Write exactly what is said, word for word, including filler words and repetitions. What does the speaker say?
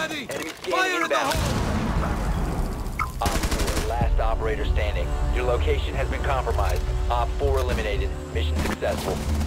ready! Enemy Fire scanning in the inbound. hole! Op four, last operator standing. Your location has been compromised. Op four eliminated. Mission successful.